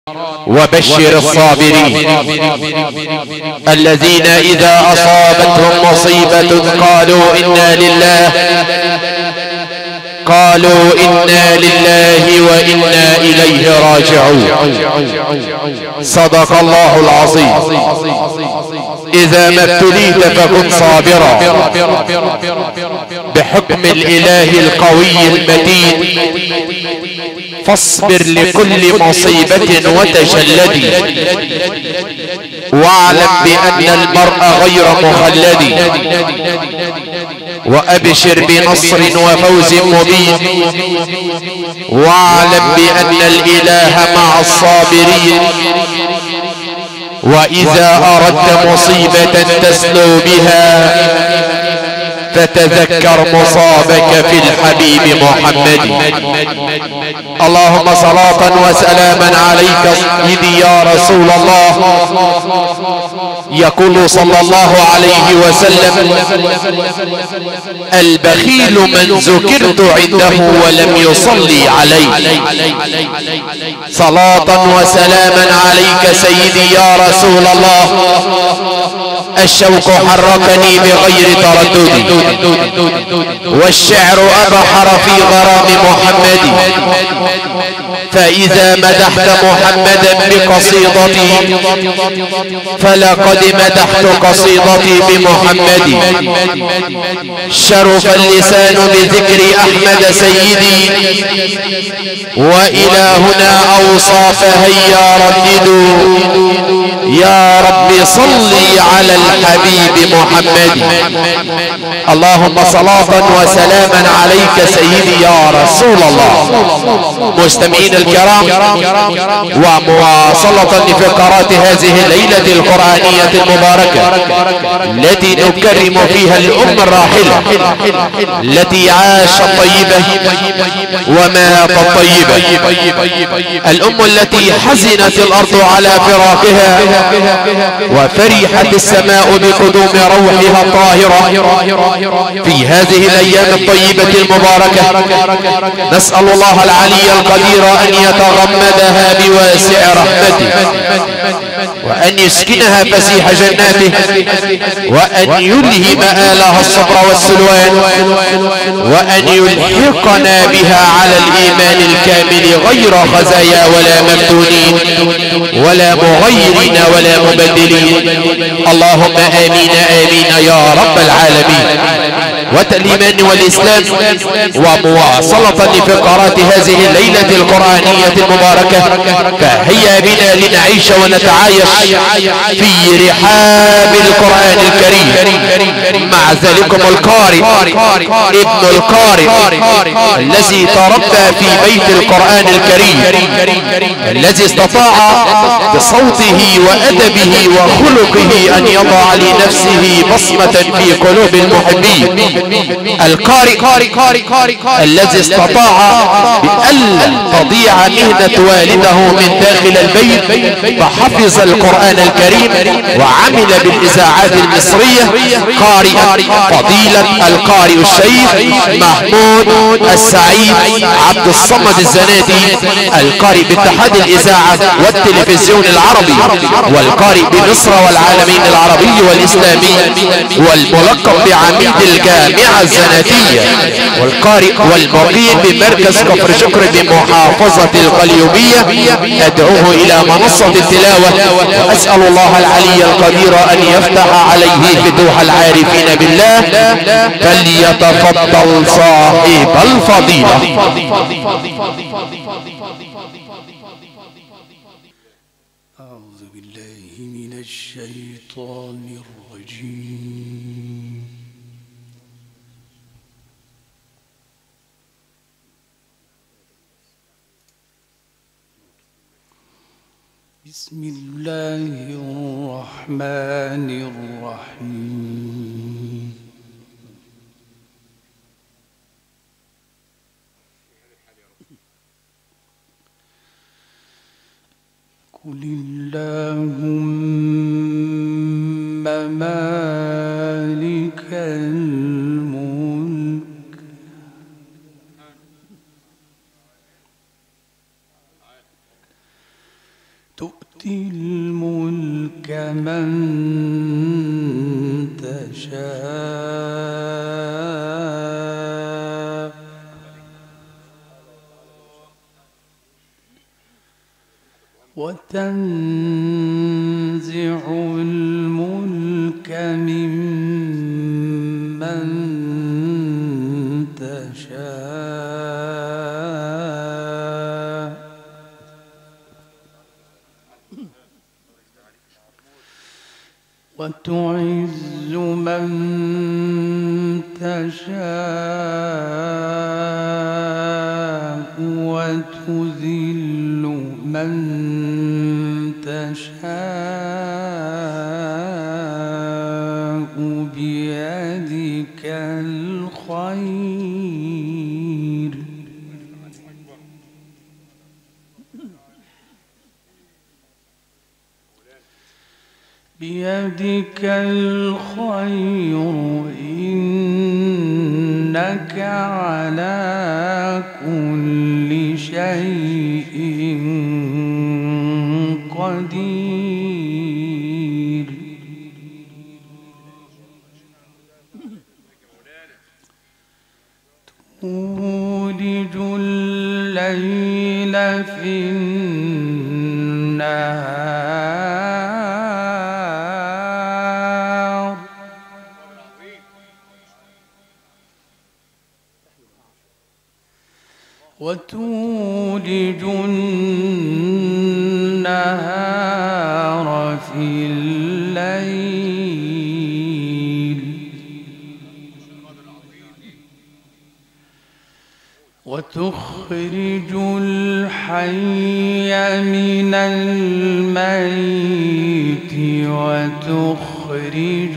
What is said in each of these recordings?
وبشر الصابرين الذين إذا أصابتهم مصيبة قالوا إنا لله وإنا إليه راجعون. صدق الله العظيم. إذا ما ابتليت فكن صابرا بحكم الإله القوي المتين، فاصبر لكل مصيبة وتجلدي، واعلم بأن المرء غير مخلد، وأبشر بنصر وفوز مبين، واعلم بأن الإله مع الصابرين. وإذا أردت مصيبة تسلو بها فتذكر مصابك في الحبيب محمد. اللهم صلاة وسلاما عليك سيدي يا رسول الله. يقول صلى الله عليه وسلم: البخيل من ذكرت عنده ولم يصلي علي. صلاة وسلاما عليك سيدي يا رسول الله. الشوق حركني بغير تردد، والشعر أبحر في غرام محمد. فإذا مدحت محمدا بقصيدتي فلقد مدحت قصيدتي بمحمد. شرف اللسان بذكر أحمد سيدي، وإلهنا أوصى فهيا رددوا: يا رب صلي على الحبيب محمد. اللهم صلاة وسلاما عليك سيدي يا رسول الله. مستمعين الكرام، ومواصلة لفقرات هذه الليلة القرآنية المباركة التي نكرم فيها الأمة الراحلة التي عاشت طيبة وماتت طيبة، الأمة التي حزنت الأرض على فراقها وفرحت السماء بقدوم روحها الطاهرة في هذه الأيام الطيبة المباركة. نسأل الله العلي القدير أن يتغمدها بواسع رحمته، وأن يسكنها فسيح جناته، وأن يلهم آلها الصبر والسلوان، وأن يلحقنا بها على الإيمان الكامل غير خزايا ولا مفتونين ولا مغيرين ولا مبدلين. اللهم آمين آمين يا رب العالمين. والإيمان والإسلام، ومواصلة لفقرات هذه الليلة القرآنية المباركة، فهيا بنا لنعيش ونتعايش في رحاب القرآن الكريم مع ذلكم القارئ ابن القارئ الذي تربى في بيت القرآن الكريم، الذي استطاع بصوته وأدبه وخلقه أن يضع لنفسه بصمة في قلوب المحبين. القارئ الذي استطاع بأن تضيع مهنة والده من داخل البيت فحفظ القرآن الكريم وعمل بالإذاعات المصرية قارئا فضيلة القارئ الشيخ محمود السعيد عبد الصمد الزناتي، القارئ باتحاد الإذاعة والتلفزيون العربي، والقارئ بمصر والعالمين العربي والإسلامي، والملقب بعميد الجامعة الزناتية، والقارئ والمقيم بمركز كفر شكر بمحافظة القليوبية. أدعوه إلى منصة التلاوة، وأسأل الله العلي القدير أن يفتح عليه فتوح العارفين بالله. فليتفضل صاحب الفضيلة. أعوذ بالله من الشيطان الرجيم. بسم الله الرحمن الرحيم. قل اللهم مالك الملك تؤتي الملك من تشاء وتنزع الملك ممن تشاء وتعز من تشاء وتذل من تشاء بيدك الخير بيدك الخير إنك على كل شيء قدير تولج الليل في النهار وتولج النهار في الليل وتخرج الحي من الميت وتخرج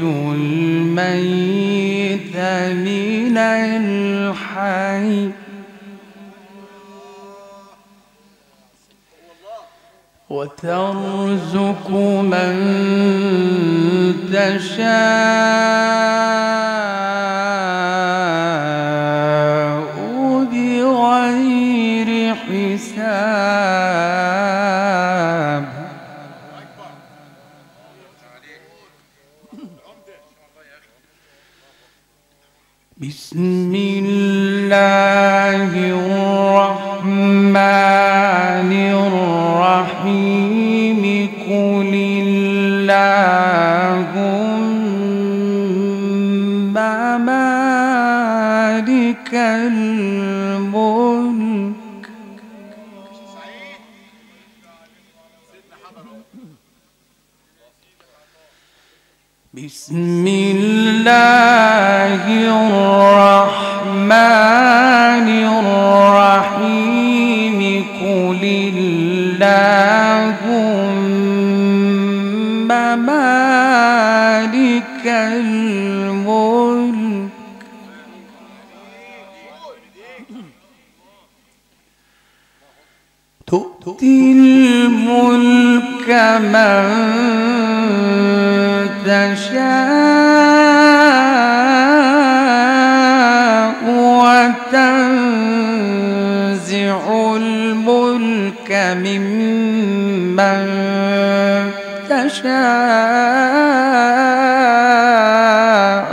الميت من الحي وترزق من تشاء بغير حساب بسم الله الرحمن الرحيم قل اللهم مالك الملك بسم الله الرحمن الرحيم قل اللهم مالك الملك تؤتي الملك من تشاء وتنزع الملك ممن تشاء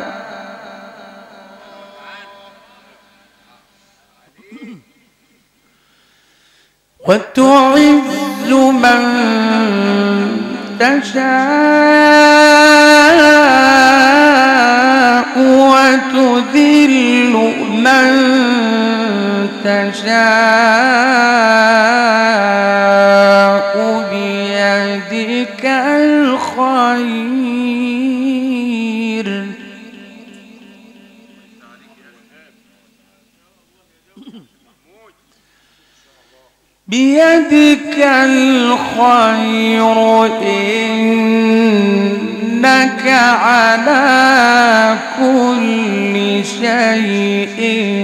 وتعز من تشاء وتذل من تشاء بيدك الخير بيدك الخير إنك على كل شيء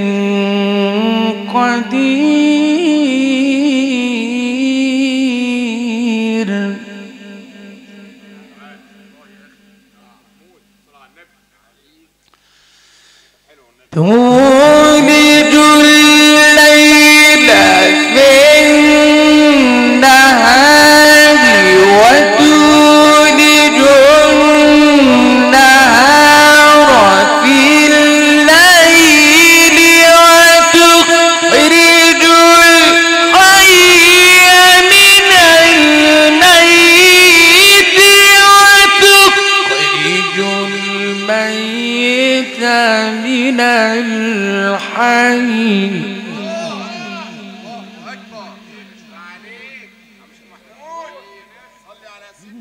قدير تولج الليل في النهار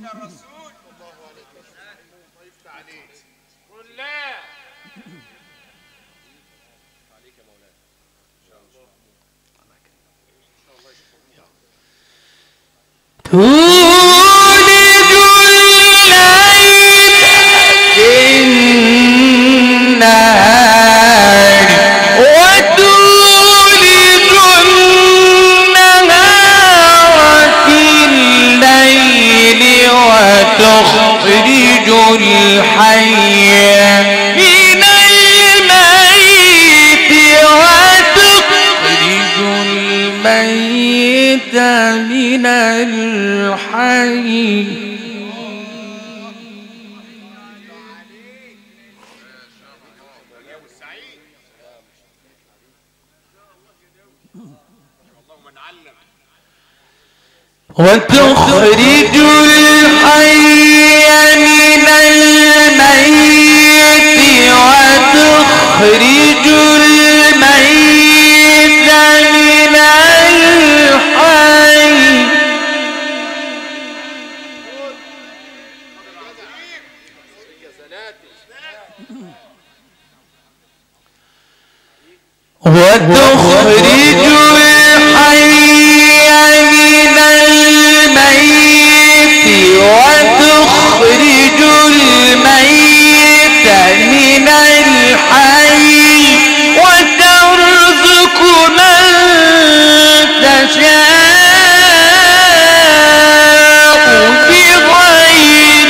وتخرج الحي من الميت وتخرج الميت من الحي وتخرج الحي من الميت وتخرج الميت من الحي وترزق من تشاء بغير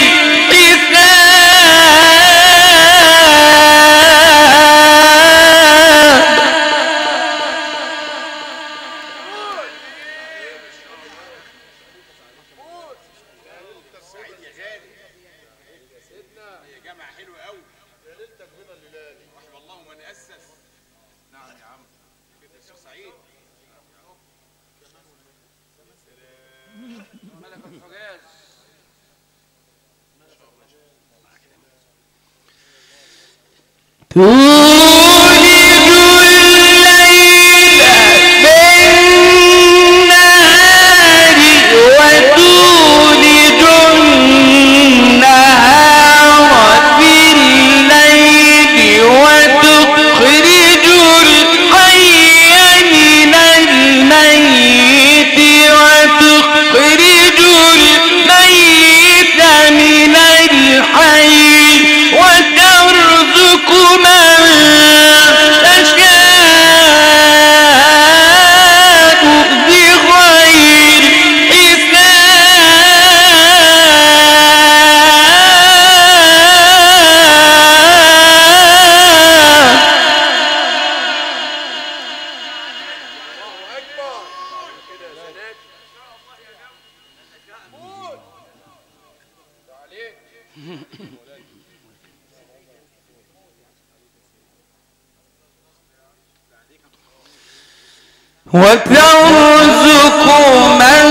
وترزق من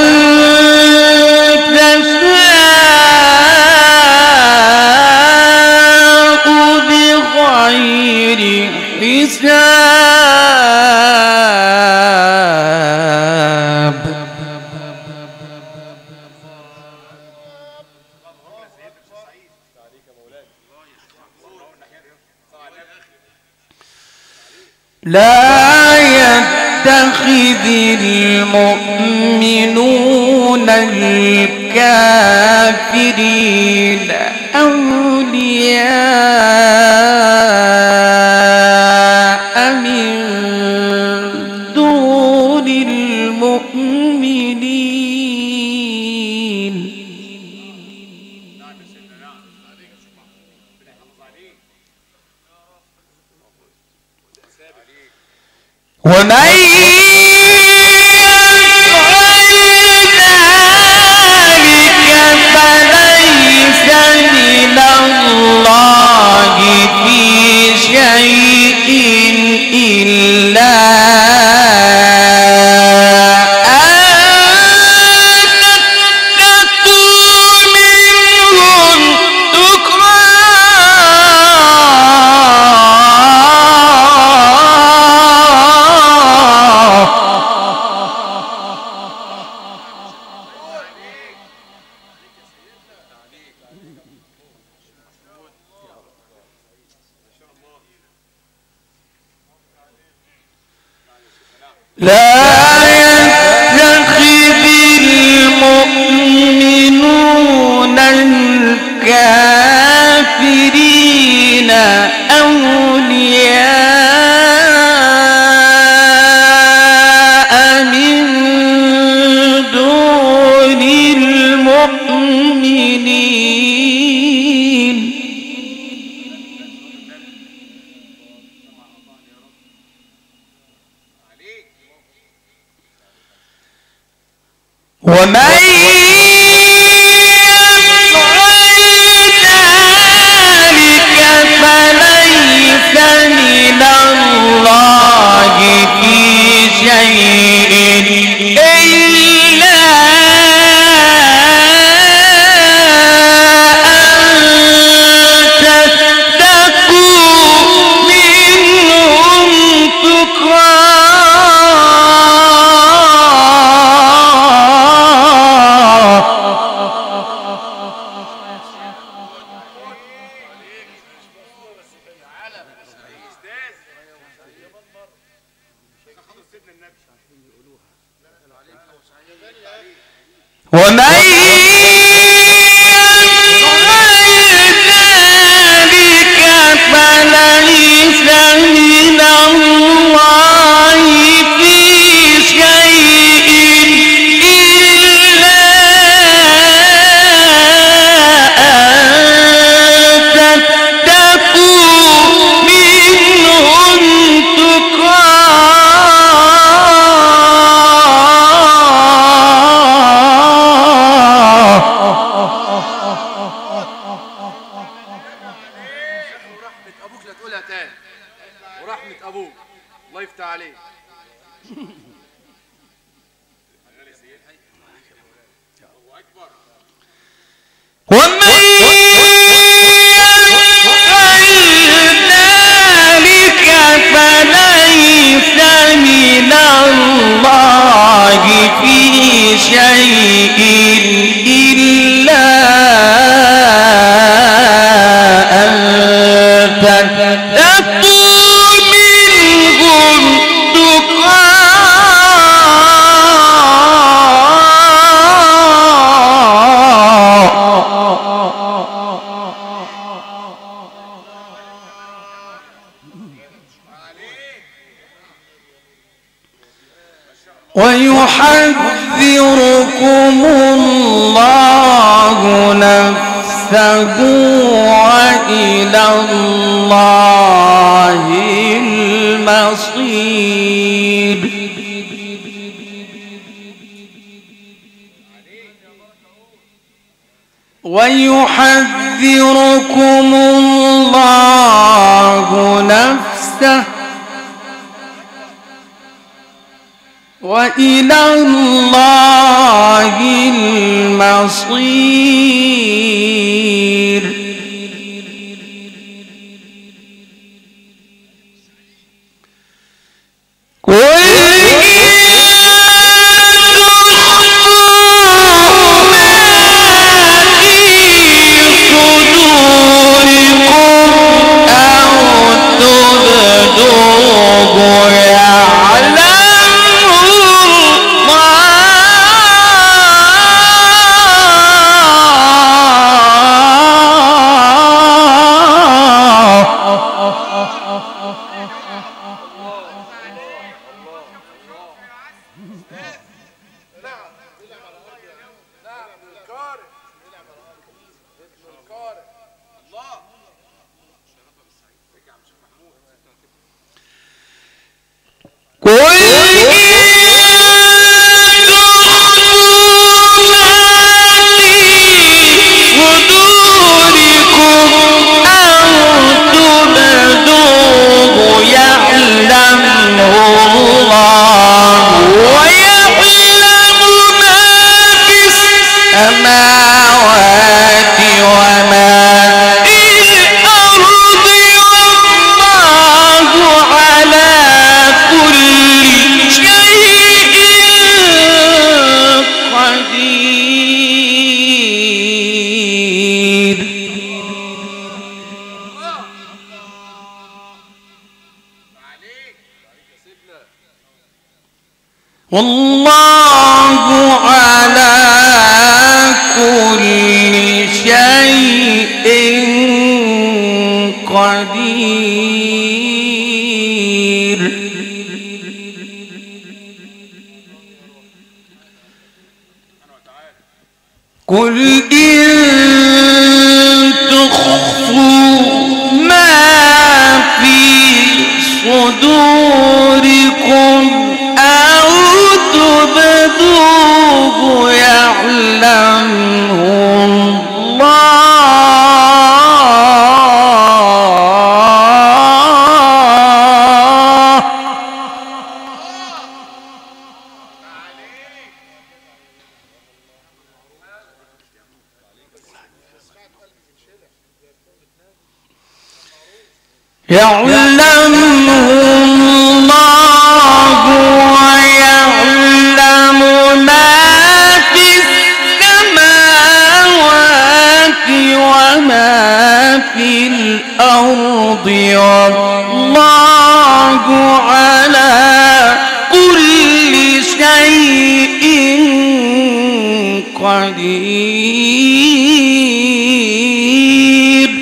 تشاء بغير حساب لا يتخذ المؤمنون الكافرين أولياء من دون المؤمنين ومن يفعل ذلك فليس من الله في شيء إلا أن تتقوا منهم تقى لا يتخذ المؤمنون الكافرين أولياء من دون المؤمنين ومن ويحذركم الله نفسه وإلى الله المصير ويحذركم الله نفسه وإلى الله المصير إن تخفوا ما في صدوركم أو تبدوه يعلمه الله يعلمه الله ويعلم ما في السماوات وما في الأرض والله على كل شيء قدير.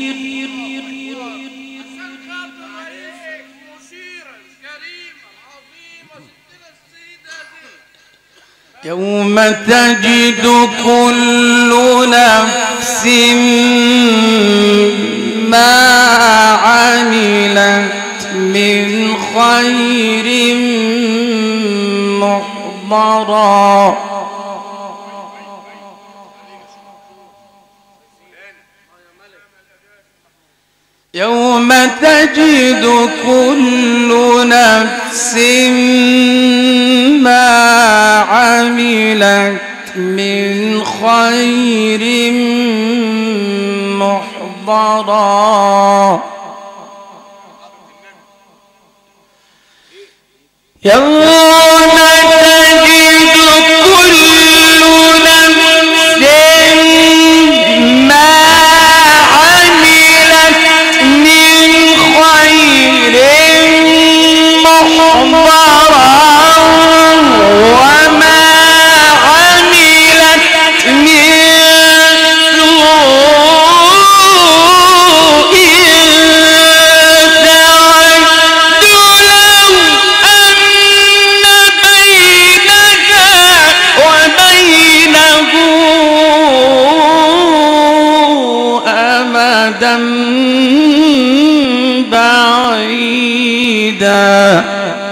يوم تجد كل نفس ما عملت من خير محضرا يوم تجد كل نفس ما عملت من خير محضرا يوم تجد كل نفس ما عملت من خير محضرا وما عملت من سوء تود لو أن بينها وبينه أمدا بعيدا.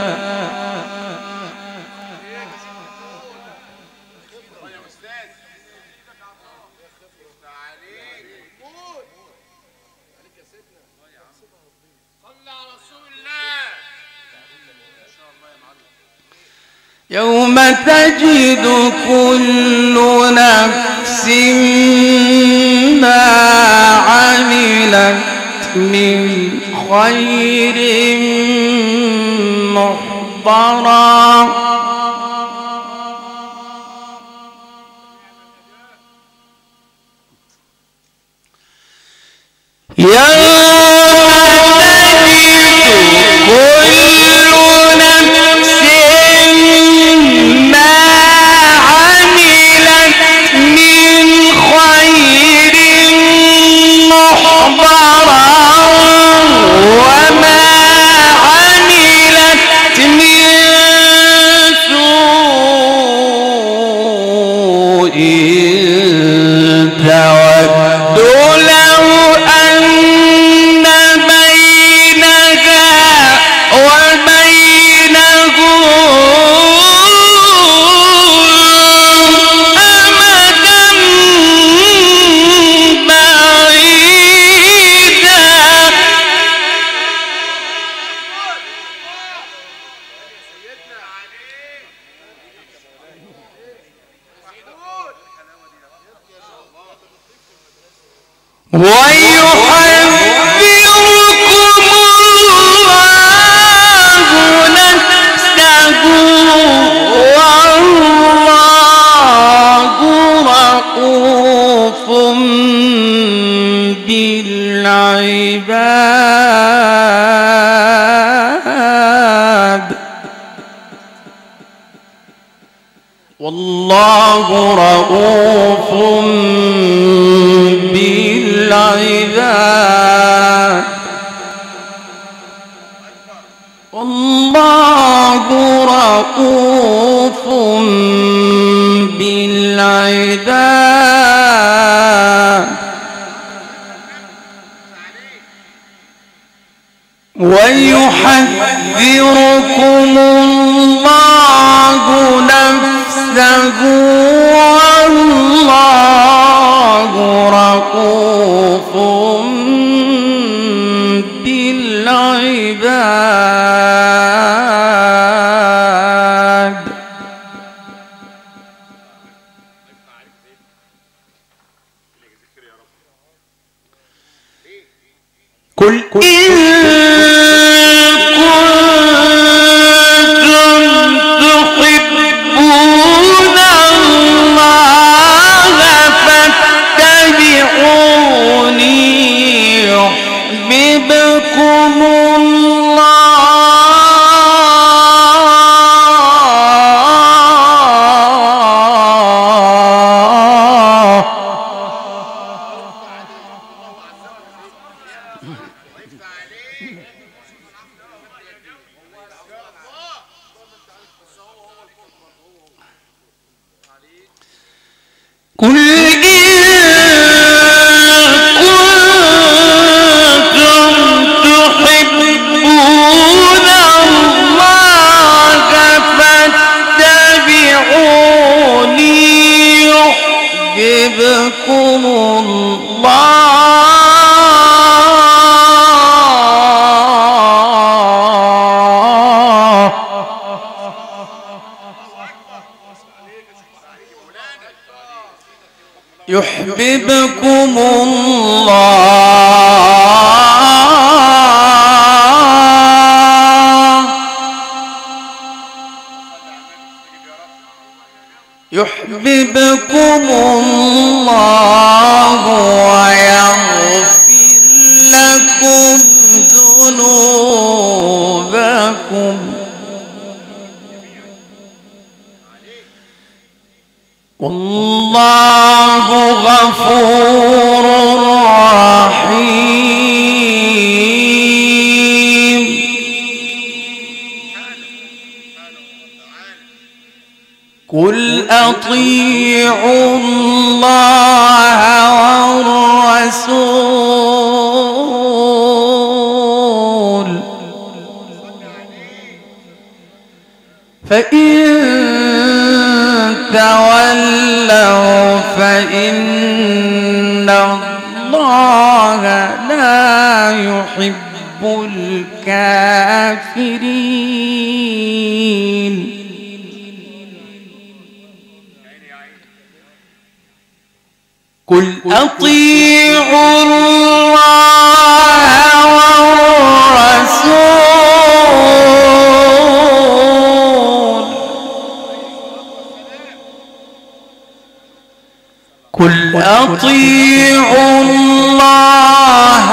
يوم تجد كل نفس ما عملت من خير محضرا والله رؤوف بالعباد والله رؤوف بالعباد يحذركم الله نفسه والله رؤوف بالعباد. قل إن كنتم تحبون الله فاتبعوني يحببكم قل إن كنتم تحبون الله فاتبعوني يحببكم يحببكم الله يحببكم الله ويغفر لكم ذنوبكم والله غفور رحيم. قل أطيعوا الله والرسول فإن تولوا فإن الله لا يحب الكافرين. قل أطيعوا الله والرسول قل أطيعوا الله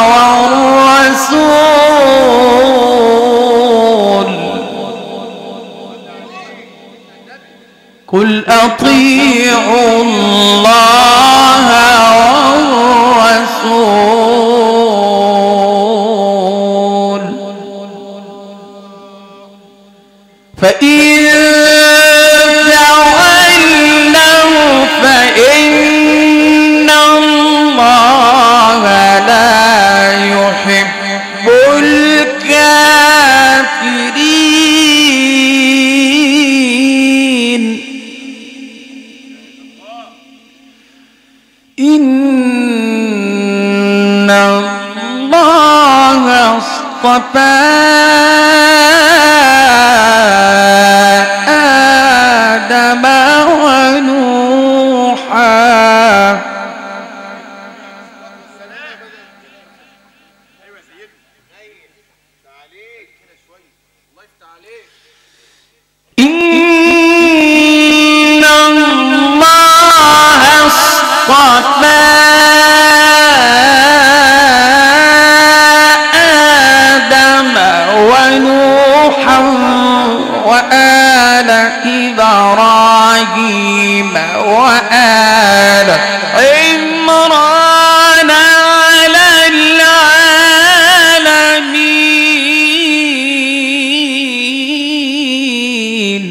والرسول قل أطيعوا الله والرسول فإن تولوا فإن الله لا يحب الكافرين. إن الله اصطفى آدم ونوحا إن الله اصطفى آدم ونوحا وآل إبراهيم وآل عمران على العالمين.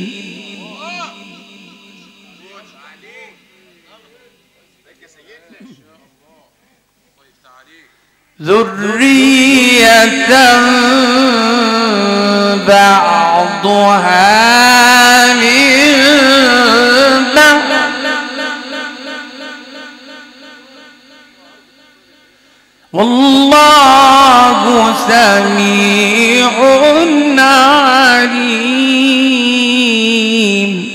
ذرية بعضها من بعض والله سميع عليم.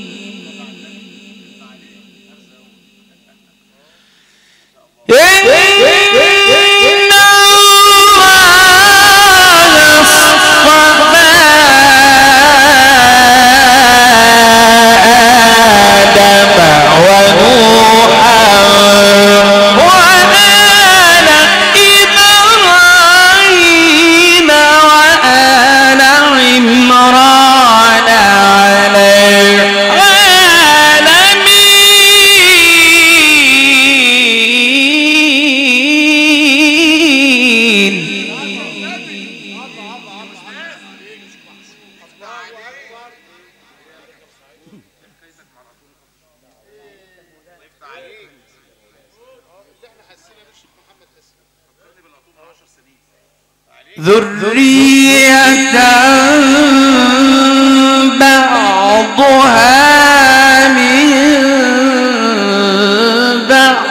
ذرية بعضها من بعض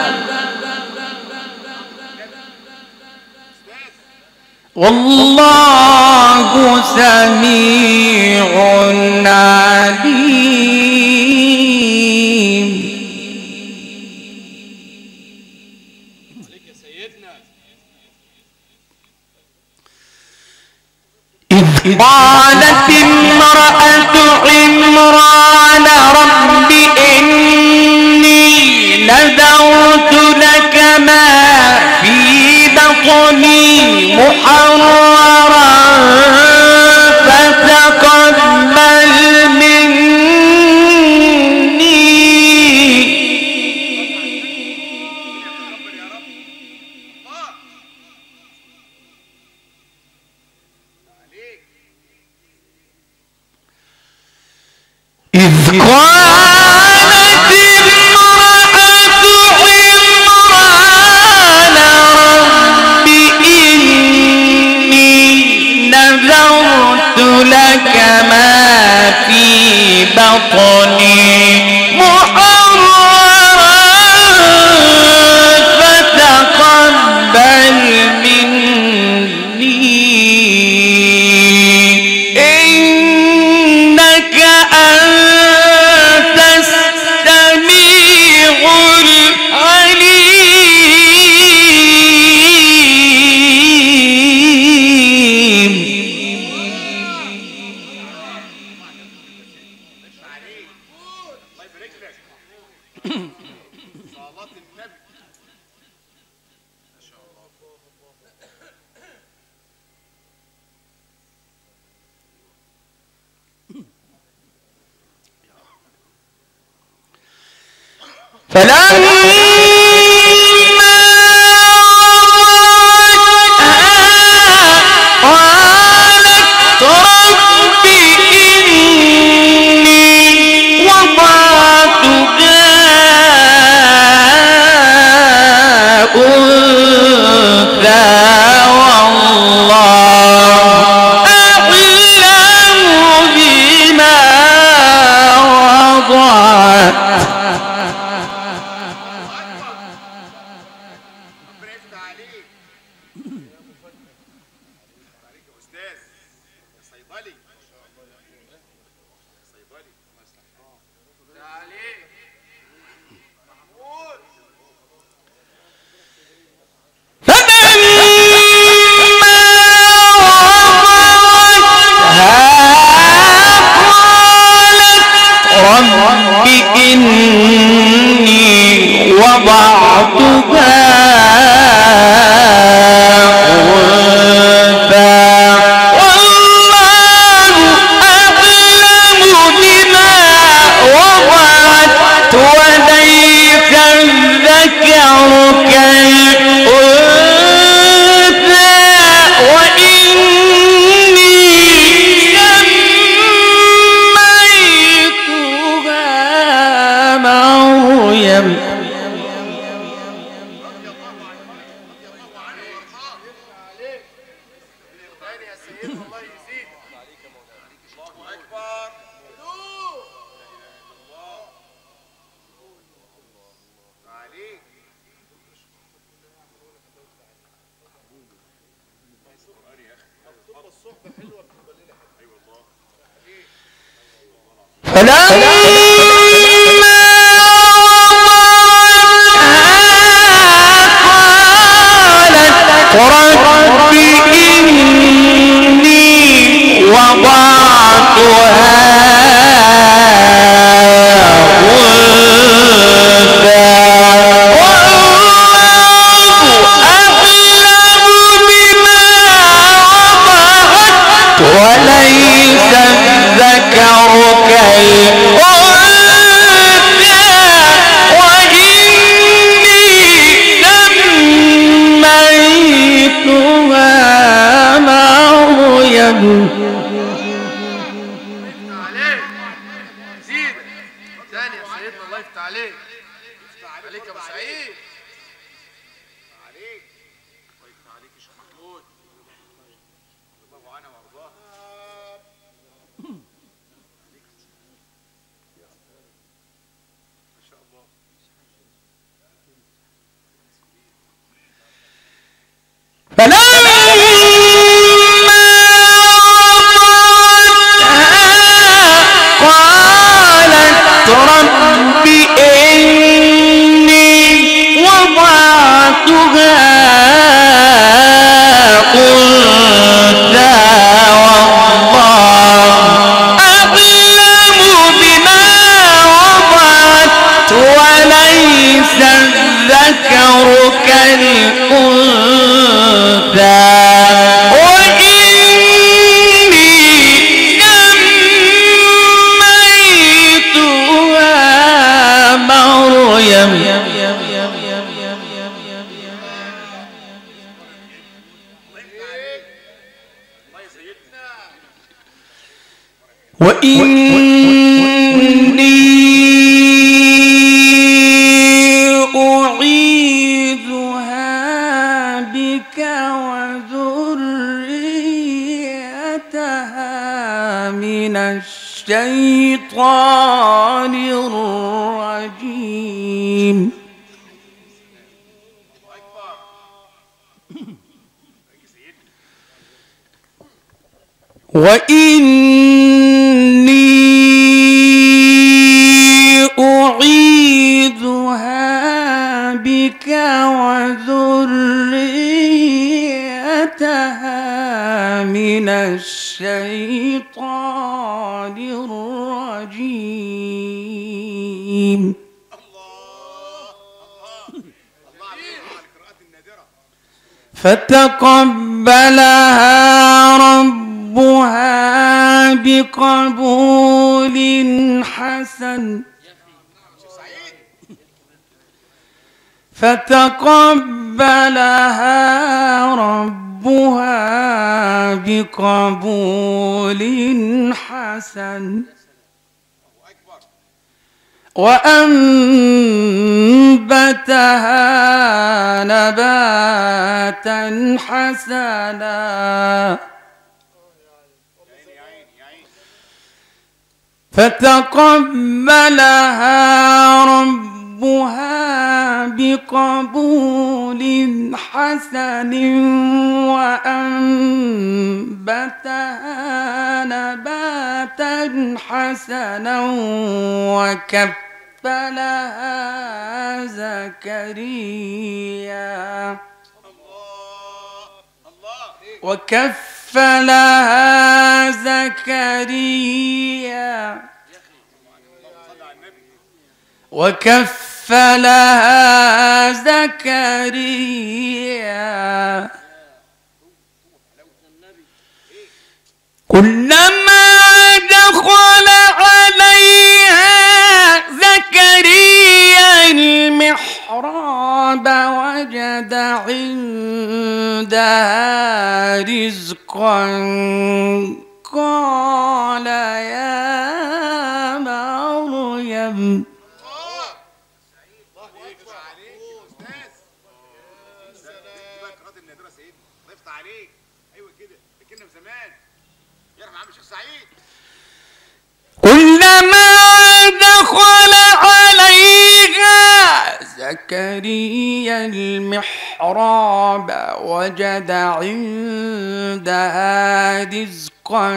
والله سميع عليم. إذ قالت امرأة عمران رب إني نذرت لك ما في بطني محررا فتقبل مني إذ قالت امرأة عمران رب إني نذرت لك ما في بطني محررا فتقبل مني إنك أنت السميع العليم. فلما قالت رب إني وضعتها أنثى والله أعلم بما وضعت رب إني وضعتها أنثى والله أعلم بما وضعت وليس الذكر كالأنثى وإني سميتها مريم يا ابو سعيد. عليك الله يفتح عليك يا شيخ محمود. الله عنه وارضاه. ما شاء الله. قالت رب إني وضعتها أنثى والله أعلم بما وضعت وليس الذكر كالأنثى وإني أعيذها بك وذريتها من الشيطان الرجيم. وإني أعيذها بك وذريتها من الشيطان الرجيم. فتقبلها ربها بقبول حسن. فتقبلها ربها بقبول حسن وأنبتها نباتا حسنا. فتقبلها ربها بقبول حسن وأنبتها نباتا حسنا وكفلها زكريا وكفلها زكريا وكفلها زكريا كلما دخل عليها زكريا المحراب وجد عندها رزقا قال يا مريم كلما دخل عليها زكريا المحراب وجد عندها رزقا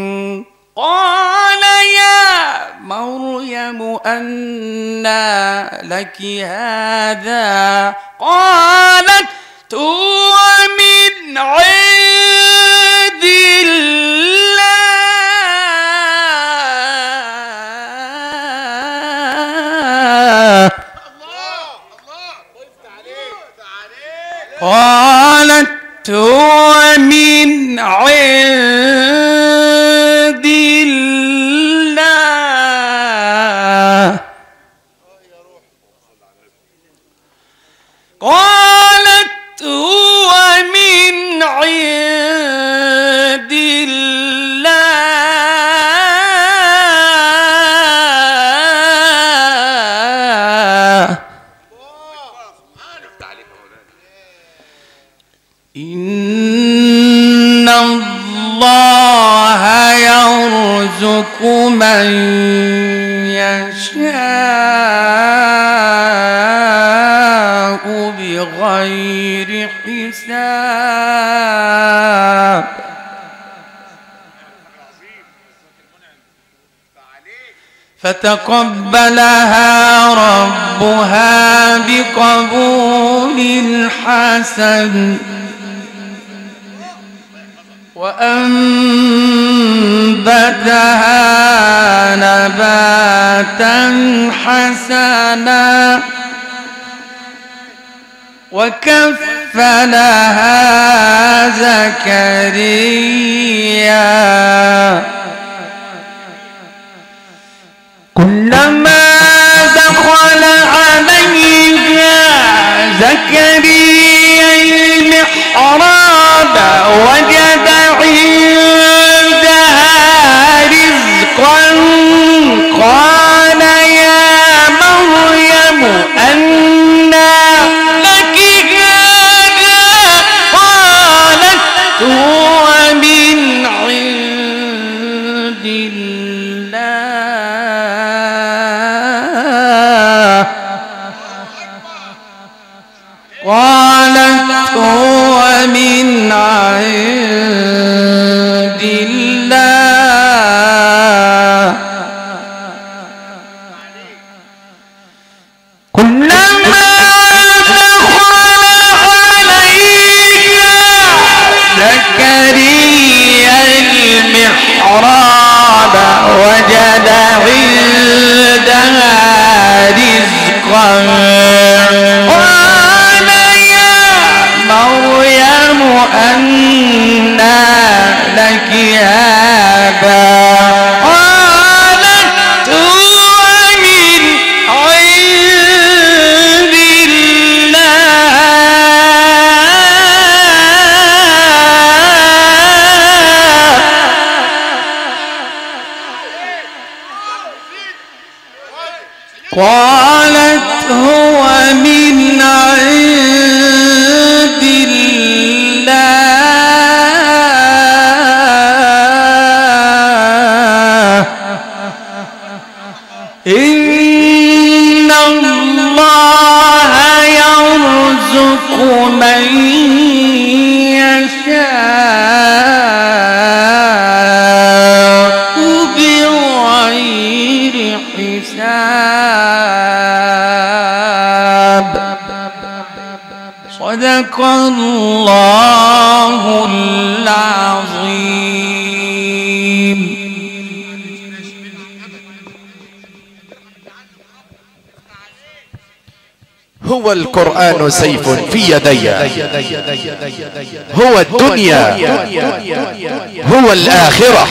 قال يا مريم أنى لك هذا قالت هو من عند الله قالت هو من عند الله قالت هو من عند الله إن الله يرزق من يشاء بغير حساب. فتقبلها ربها بقبول حسن وأنبتها نباتا حسنا وكفلها زكريا كلما دخل عليها زكريا المحراب وجد عندها رزقا قال يا مريم أنى لك هذا قالت هو من عند الله قالت هو من عند الله كلما دخل عليها زكريا المحراب وجد عندها رزقا قال يا مريم أنى لك هذا قالت هو من عند الله قالت هو من عند الله إن الله يرزق من يشاء بغير حساب. صدق الله العظيم. هو القرآن سيف في يدي، هو الدنيا، هو الآخرة،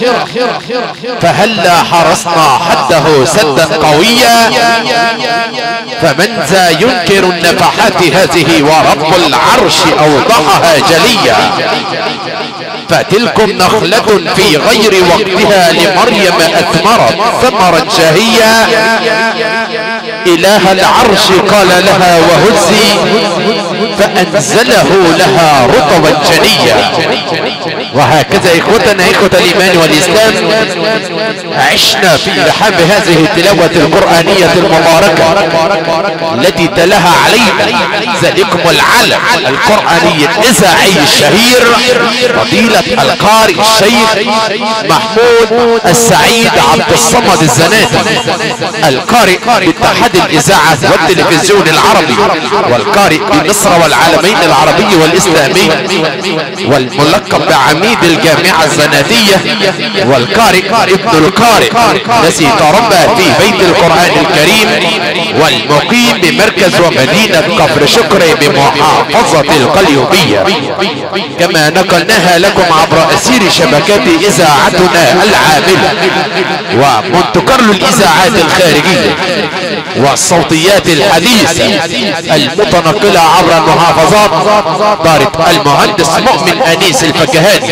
فهلا حرصنا حده سدا قويا. فمن ذا ينكر النفحات هذه ورب العرش أوضحها جليا. فتلكم نخلة في غير وقتها لمريم أثمرت ثمرا شهيا. إله العرش قال لها وهزي فأنزله لها رطبا جنيا. وهكذا إخوتنا إخوة الإيمان والإسلام عشنا في رحاب هذه التلاوة القرآنية المباركة التي تلاها علينا ذلكم العلم القرآني الإذاعي الشهير فضيلة القارئ الشيخ محمود السعيد عبد الصمد الزناتي، القارئ باتحاد الإذاعة والتلفزيون العربي، والقارئ بمصر والعالمين العربي والإسلامي، والملقب بعميد الجامعة الزناتية، والقارئ ابن القارئ الذي تربى في بيت القرآن الكريم، والمقيم بمركز ومدينة كفر شكري بمحافظة القليوبية، كما نقلناها لكم عبر أسير شبكات إذاعتنا العاملة ومونت كارلو الإذاعات الخارجية والصوتيات الحديثة المتنقلة عبر المحافظات. دارت المهندس مؤمن أنيس الفكهاني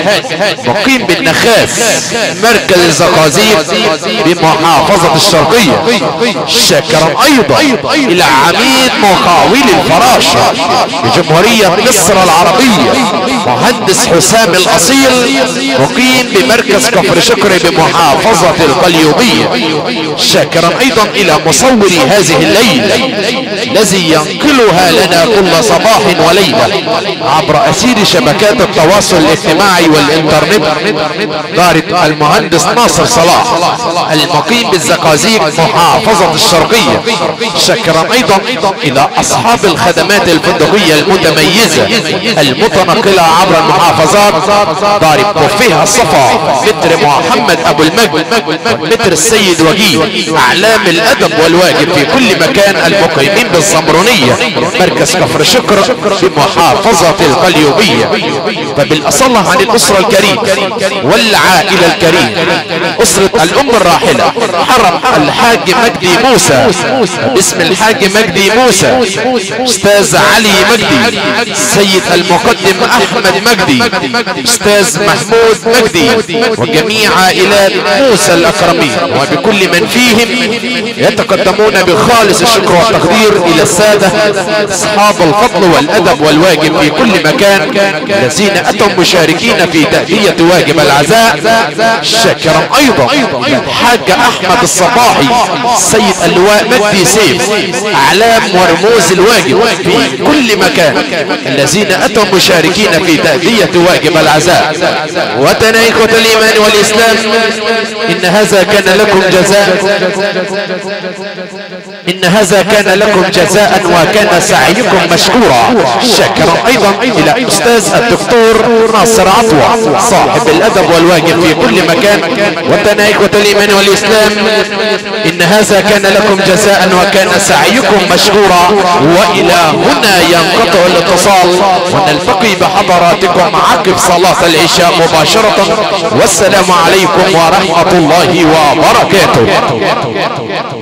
مقيم بالنخاس مركز الزقازيق بمحافظة الشرقية، شاكرا ايضا الى عميد مقاول الفراشة بجمهورية مصر العربية مهندس حسام الاصيل مقيم بمركز كفر شكر بمحافظة القليوبية، شاكرا ايضا الى مصور هذه الليلة الذي ينقلها لنا كل صباح وليلة عبر اسير شبكات التواصل الاجتماعي والانترنت، دار المهندس ناصر صلاح المقيم بالزقازيق محافظة الشرقية، شكرا ايضا الى اصحاب الخدمات الفندقية المتميزة المتنقلة عبر المحافظات، دار بوفيه الصفا متر محمد ابو المجد متر السيد وجيه اعلام الادب والواجب في كل مكان المقيمين بالزمرونية مركز كفر شكر بمحافظة القليوبية. فبالاصالة عن الاسرة الكريمة والعائلة الكريمة، اسرة الام الراحلة حرم الحاج مجدي موسى باسم الحاج مجدي موسى، استاذ علي مجدي، سيد المقدم احمد مجدي، استاذ محمود مجدي، وجميع عائلات موسى الاكرمين وبكل من فيهم يتقدمون بخالص الشكر والتقدير الى السادة اصحاب الفضل والادب والواجب في كل مكان الذين اتوا مشاركين في تأدية واجب العزاء، شاكرا ايضا الحاج احمد الصباحي سيد اللواء مجدي سيف اعلام ورموز الواجب في كل مكان الذين اتوا مشاركين في تأدية واجب العزاء. وتنايخة الايمان والاسلام، ان هذا كان لكم جزاء وكان سعيكم مشكورا، شاكرا ايضا الى استاذ الدكتور ناصر عطوة صاحب الادب والواجب في كل مكان. وتنايخة الايمان والاسلام، ان هذا كان لكم جزاء وكان سعيكم مشكورا. والى هنا ينقطع الاتصال ونلتقي بحضراتكم عقب صلاة العشاء مباشرة، والسلام عليكم ورحمة الله وبركاته.